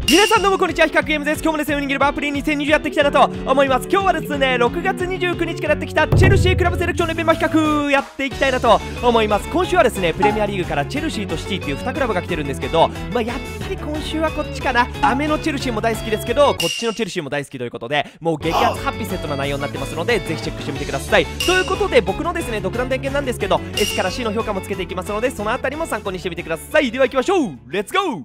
皆さんどうもこんにちは、ヒカゲームです。今日もですね、ウニギルバープリー2020やっていきたいなと思います。今日はですね、6月29日からやってきたチェルシークラブセレクションレベルマ比較やっていきたいなと思います。今週はですね、プレミアリーグからチェルシーとシティっていう2クラブが来てるんですけど、やっぱり今週はこっちかな。雨のチェルシーも大好きですけど、こっちのチェルシーも大好きということで、もう激アツハッピーセットな内容になってますので、ぜひチェックしてみてください。ということで、僕のですね、独断点見なんですけど、S から C の評価もつけていきますので、そのあたりも参考にしてみてください。では行きましょう。レッツゴー。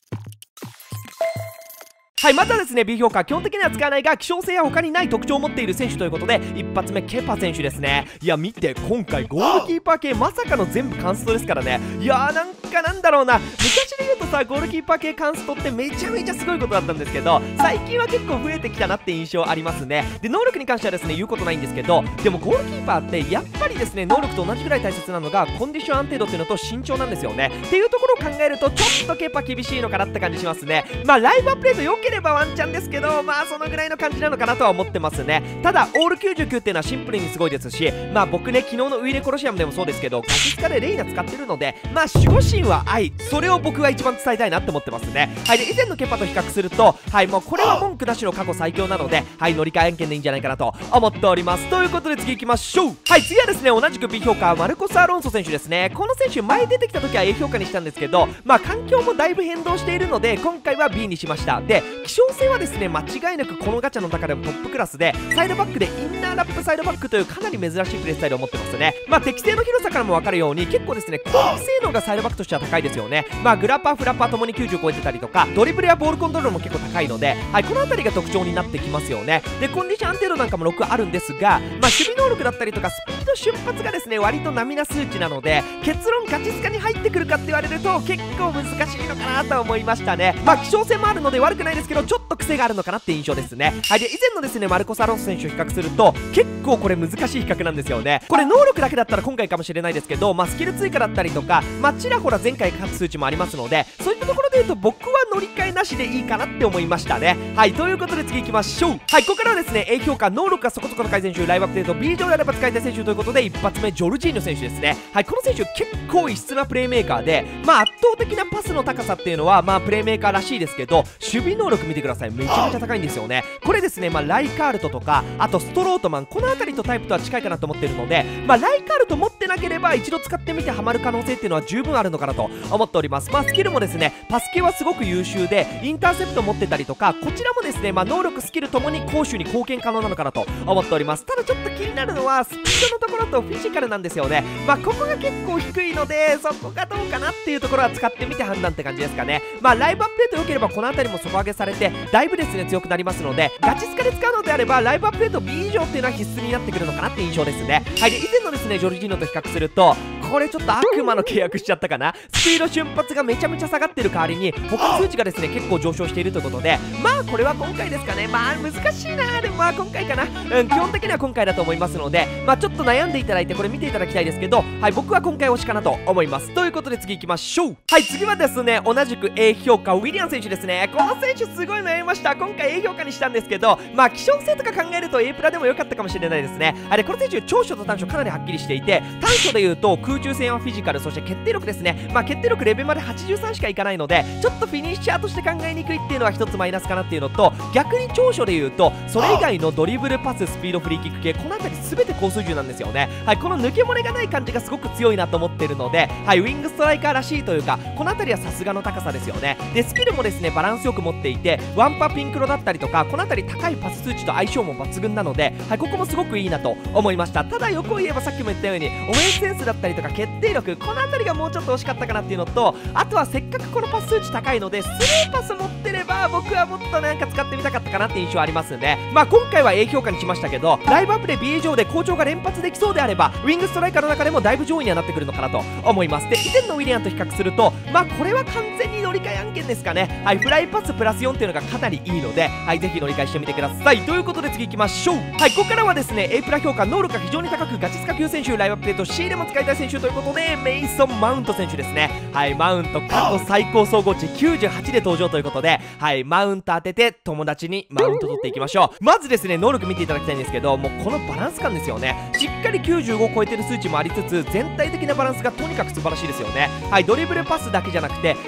はい、またですね、B 評価、基本的には使わないが希少性や他にない特徴を持っている選手ということで、一発目ケパ選手ですね。いや見て、今回ゴールキーパー系まさかの全部カンストですからね。いやー、なんだろうな、昔で言うとさ、ゴールキーパー系カンストってめちゃめちゃすごいことだったんですけど、最近は結構増えてきたなって印象ありますね。で、能力に関してはですね、言うことないんですけど、でもゴールキーパーってやっぱりですね、能力と同じぐらい大切なのがコンディション安定度っていうのと身長なんですよね。っていうところを考えると、ちょっとケパ厳しいのかなって感じしますね。ライブアップデート良ければワンチャンですけど、そのぐらいの感じなのかなとは思ってますね。ただオール99っていうのはシンプルにすごいですし、僕ね、昨日のウイレコロシアムでもそうですけど、ガチスカでレイナ使ってるので、守護神は愛、それを僕は一番伝えたいなって思ってますね。はい、で以前のケパと比較すると、はい、もうこれは文句なしの過去最強なので、はい、乗り換え案件でいいんじゃないかなと思っております。ということで次行きましょう。はい、次はですね、同じく B 評価マルコス・アロンソ選手ですね。この選手前出てきた時は A 評価にしたんですけど、環境もだいぶ変動しているので今回は B にしました。で、希少性はですね、間違いなくこのガチャの中でもトップクラスで、サイドバックでインナーラップサイドバックというかなり珍しいプレースタイルを持ってますね。適正の広さからも分かるように結構ですね、攻撃性能がサイドバックとしては高いですよね。グラッパーフラッパーともに90超えてたりとか、ドリブルやボールコントロールも結構高いので、はい、この辺りが特徴になってきますよね。で、コンディション安定度なんかも6あるんですが、守備能力だったりとかスピード瞬発がですね、割と並な数値なので、結論ガチスカに入ってくるかって言われると結構難しいのかなと思いましたね。希少性もあるので悪くないですけど、ちょっと癖があるのかなって印象ですね。はい、で以前のですね、マルコス・アロンソ選手を比較すると結構これ難しい比較なんですよね。これ能力だけだったら今回かもしれないですけど、スキル追加だったりとか、ちらほら前回勝つ数値もありますので、そういったところで言うと僕は乗り換えなしでいいかなって思いましたね。はい、ということで次行きましょう。はい、ここからはですね、A 評価能力がそこそこの改善選手、ライブアップデート B 上であれば使いたい選手ということで、一発目ジョルジーニョ選手ですね。はい、この選手結構異質なプレーメーカーで、圧倒的なパスの高さっていうのはプレーメーカーらしいですけど、守備能力見てください、めちゃめちゃ高いんですよね。これですね、ライカールトとか、あとストロートマン、この辺りとタイプとは近いかなと思ってるので、ライカールト持ってなければ一度使ってみてハマる可能性っていうのは十分あるのかなと思っております。スキルもですね、パス系はすごく優秀でインターセプト持ってたりとか、こちらもですね、能力スキルともに攻守に貢献可能なのかなと思っております。ただちょっと気になるのはスピードのところとフィジカルなんですよね。ここが結構低いので、そこがどうかなっていうところは使ってみて判断って感じですかね。ライブアップデート良ければこの辺りも底上げされてだいぶですね強くなりますので、ガチスカで使うのであればライブアップデート B 以上っていうのは必須になってくるのかなって印象ですね。はい、で以前のですねジョルジーノと比較すると、これちょっと悪魔の契約しちゃったかな。スピード瞬発がめちゃめちゃ下がってる代わりに他の数値がですね結構上昇しているということで、これは今回ですかね。難しいな。でも今回かな。基本的には今回だと思いますので、ちょっと悩んでいただいてこれ見ていただきたいですけど、はい、僕は今回推しかなと思います。ということで次行きましょう。はい、次はですね、同じく A 評価ウィリアン選手ですね。この選手すごい悩みました。今回 A 評価にしたんですけど、希少性とか考えると A プラでも良かったかもしれないですね。この選手長所と短所かなりはっきりしていて、短所で言うと空中戦はフィジカル、そして決定力ですね。決定力レベルまで83しかいかないので、ちょっとフィニッシャーとして考えにくいっていうのは一つマイナスかなっていうのと、逆に長所で言うとそれ以外のドリブル、パス、スピード、フリーキック系、この辺り全て高水準なんですよね。はい、この抜け漏れがない感じがすごく強いなと思ってるので、はい、ウィングストライカーらしいというか、この辺りはさすがの高さですよね。でスキルもですねバランスよく持っていて、ワンパピンクロだったりとか、この辺り高いパス数値と相性も抜群なので、はい、ここもすごくいいなと思いました。ただ欲を言えばさっきも言ったようにオフェンスセンスだったりとか決定力、この辺りがもうちょっと惜しかったかなっていうのと、あとはせっかくこのパス数値高いのでスルーパス持ってれば僕はもっとなんか使ってみたかったかなって印象ありますんで、今回は A 評価にしましたけど、ライブアップで B 以上で好調が連発できそうであればウィングストライカーの中でもだいぶ上位にはなってくるのかなと思います。で以前のウィリアンと比較すると、これは完全に乗り換え案件ですかね。はい、フライパスプラス4っていうのがかなりいいので、はい、ぜひ乗り換えしてみてください。ということで次行きましょう。はい、ここからはですね A プラ評価能力が非常に高くガチスカ級選手、ライブアップデート C でも使いたい選手ということで、メイソン・マウント選手ですね。はい、マウント過去最高総合値98で登場ということで、はい、マウント当てて友達にマウント取っていきましょう。まずですね能力見ていただきたいんですけど、もうこのバランス感ですよね。しっかり95を超えてる数値もありつつ、全体的なバランスがとにかく素晴らしいですよね。はい、ドリブルパスだけじゃなくて決定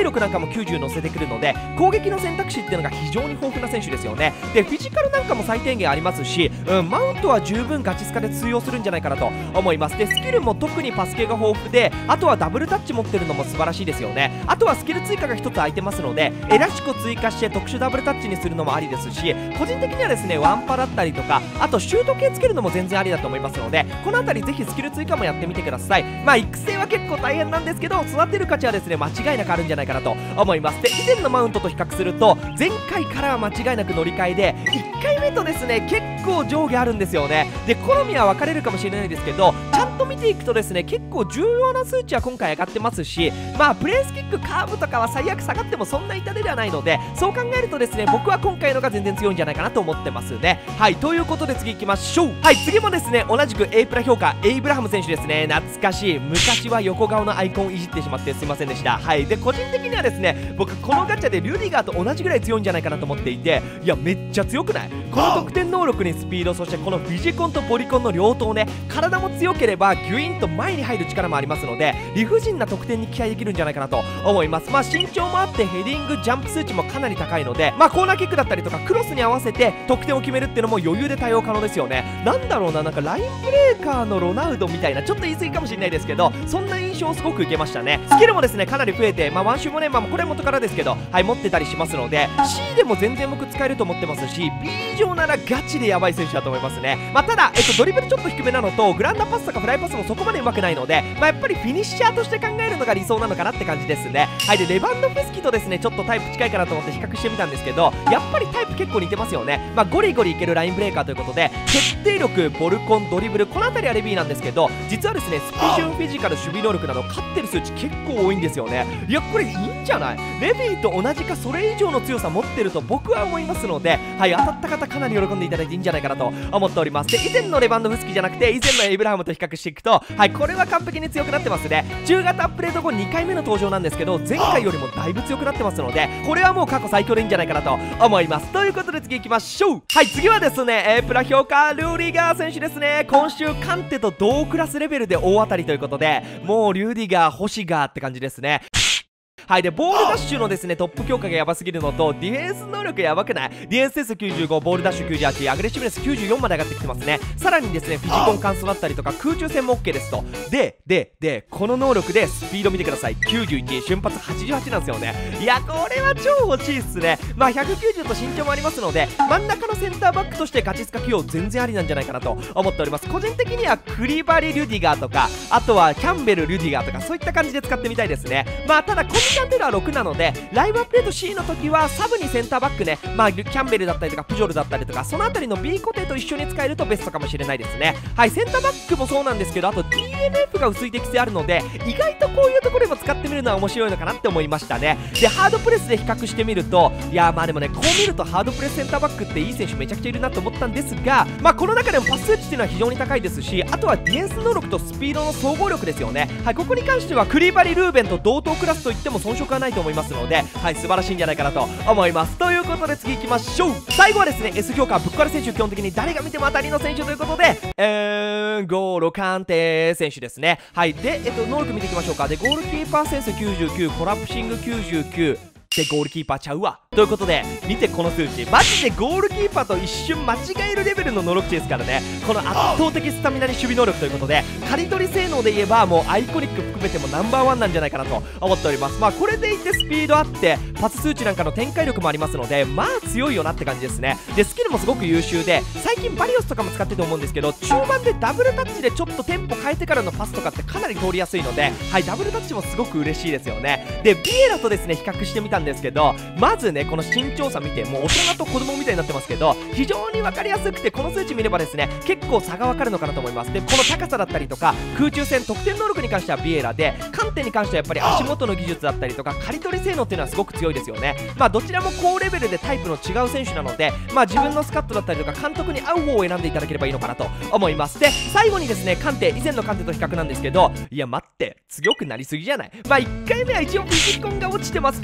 力なんかも90乗せてくるので、攻撃の選択肢っていうのが非常に豊富な選手ですよね。でフィジカルなんかも最低限ありますし、マウントは十分ガチスカで通用するんじゃないかなと思います。でスキルも特にパス系が豊富で、あとはダブルタッチ持ってるのも素晴らしいですよね。あとはスキル追加が1つ空いてますので、エラシコ追加して特殊ダブルタッチにするのもありですし、個人的にはですねワンパだったりとか、あとシュート系つけるのも全然ありだと思いますので、この辺りぜひスキル追加もやってみてください。育成は結構大変なんですけど、育てる価値はですね間違いなくあるんじゃないかなと思います。で以前のマウントと比較すると、前回からは間違いなく乗り換えで1回目とですね結構上下あるんですよね。で好みは分かれるかもしれないですけど、ちゃんと見ていくとですね結構重要な数値は今回上がってますし、プレースキックカーブとかは最悪下がってもそんな痛手ではないので、そう考えるとですね僕は今回のが全然強いんじゃないかなと思ってますね。ということで次行きましょう。次もですね同じく A プラ評価エイブラハム選手ですね。懐かしい、昔は横顔のアイコンいじってしまってすいませんでした。で個人的にはですね僕このガチャでリュディガーと同じぐらい強いんじゃないかなと思っていて、いやめっちゃ強くない？この得点能力にスピード、そしてこのフィジコンとボリコンの両党ね、体も強ければギュイーンと前に入る力もありますので、理不尽な得点に期待できるんじゃないかなと思います。身長もあってヘディングジャンプ数値もかなり高いので、コーナーキックだったりとかクロスに合わせて得点を決めるっていうのも余裕で対応可能ですよね。なんだろうな、なんかラインブレーカーのロナウドみたいな、ちょっと言い過ぎかもしれないですけど、そんな印象をすごく受けましたね。スキルもですねかなり増えて、ワンシューもね、これ元からですけど持ってたりしますので、 C でも全然僕使えると思ってますし、 B 以上ならガチでやばい選手だと思いますね。ただ、ドリブルちょっと低めなのと、グランダパスとかフライパスもそこまで上手くないので、やっぱりフィニッシャーとして考えるのが理想なのかなって感じですね。でレバンドフスキとですねちょっとタイプ近いかなと思って比較してみたんですけど、やっぱりタイプ結構似てますよね。ゴリゴリいけるラインブレーカーということで、決定力、ボルコン、ドリブル、この辺りはレビーなんですけど、実はですねスピシュン、フィジカル、守備能力など勝ってる数値結構多いんですよね。いやこれいいんじゃない？レビーと同じかそれ以上の強さ持ってると僕は思いますので、当たった方かなり喜んでいただいていいんじゃないかなと思っております。で以前のレバンドフスキじゃなくて以前のエイブラハムと比較していくと、これは完璧に強くなってますね。中型アップデート後2回目の登場なんですけど、前回よりもだいぶ強くなってますので、これはもう過去最強でいいんじゃないかなと思います。ということで次行きましょう。次はですね A プラ評価ルーディガー選手ですね。今週カンテと同クラスレベルで大当たりということで、もうリュディガー、ホシガーって感じですね。でボールダッシュのですねトップ強化がやばすぎるのと、ディフェンス能力やばくない？ディフェンステスト95、ボールダッシュ98、アグレッシブネス94まで上がってきてますね。さらにですねフィジコン乾燥だったりとか空中戦も OK ですと。でこの能力でスピード見てください。91、瞬発88なんですよね。いやこれは超欲しいっすね。190と身長もありますので、真ん中のセンターバックとしてガチスカ起用全然ありなんじゃないかなと思っております。個人的にはクリバリ・リュディガーとか、あとはキャンベル・リュディガーとか、そういった感じで使ってみたいですね。ただコンビャンテルは6なので、ライブアップデート C の時はサブにセンターバックね、キャンベルだったりとかプジョルだったりとか、そのあたりの B 固定と一緒に使えるとベストかもしれないですね。センターバックもそうなんですけど、あと DNF が薄い適性あるので、意外とこういうところでも使ってみるのは面白いのかなって思いましたね。でハードプレスで比較してみると、いやでもね、こう見るとハードプレスセンターバックっていい選手めちゃくちゃいるなと思ったんですが、この中でもパス数値っていうのは非常に高いですし、あとはディフェンス能力とスピードの総合力ですよね。ここに関してはクリバリ・ルーベンと同等クラスといっても遜色はないと思いますので、素晴らしいんじゃないかなと思います。ということで次行きましょう。最後はですね S 評価ぶっ壊れ選手、基本的に誰が見ても当たりの選手ということで、ゴーロカンテ選手ですね。で、能力見ていきましょうか。でゴールキーパーセンス99、コラプシング99でゴールキーパーちゃうわということで、見てこの数値、マジでゴールキーパーと一瞬間違えるレベルの能力値ですからね。この圧倒的スタミナに守備能力ということで、刈り取り性能で言えばもうアイコニック含めてもナンバーワンなんじゃないかなと思っております。これでいてスピードあってパス数値なんかの展開力もありますので、強いよなって感じですね。でスキルもすごく優秀で、最近バリオスとかも使ってると思うんですけど、中盤でダブルタッチでちょっとテンポ変えてからのパスとかってかなり通りやすいので、ダブルタッチもすごく嬉しいですよね。でビエラとですね比較してみたんですけど、まずねこの身長差見て、もう大人と子供みたいになってますけど、非常に分かりやすくて、この数値見ればですね結構差が分かるのかなと思います。でこの高さだったりとか空中戦、得点能力に関してはビエラで、観点に関してはやっぱり足元の技術だったりとか刈り取り性能っていうのはすごく強いですよね。どちらも高レベルでタイプの違う選手なので、自分のスカットだったりとか監督に合う方を選んでいただければいいのかなと思います。で最後にですね観点、以前の観点と比較なんですけど、いや待って強くなりすぎじゃない？1回目は一応フィジコンが落ちてますけど、や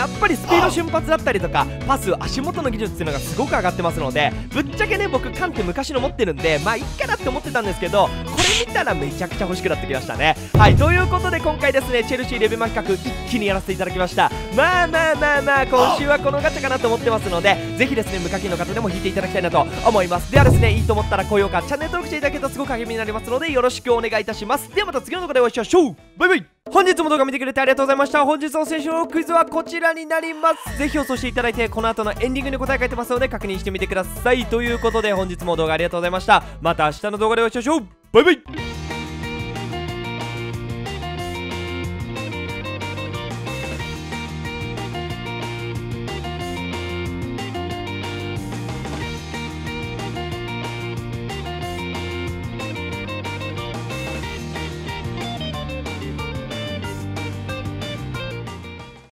やっぱりスピード瞬発だったりとかパス足元の技術っていうのがすごく上がってますので、ぶっちゃけね僕カンテ昔の持ってるんでまあいっかなって思ってたんですけど、これ見たらめちゃくちゃ欲しくなってきましたね。はい、ということで今回ですねチェルシーレベマ企画一気にやらせていただきました。まあ今週はこのガチャかなと思ってますので、ぜひですね無課金の方でも引いていただきたいなと思います。ではですね、いいと思ったら高評価チャンネル登録していただけるとすごく励みになりますのでよろしくお願いいたします。ではまた次の動画でお会いしましょう。バイバイ。本日も動画見てくれてありがとうございました。本日の選手のクイズはこちらになります。ぜひ予想していただいてこの後のエンディングに答え書いてますので確認してみてください。ということで本日も動画ありがとうございました。また明日の動画でお会いしましょう。バイバイ。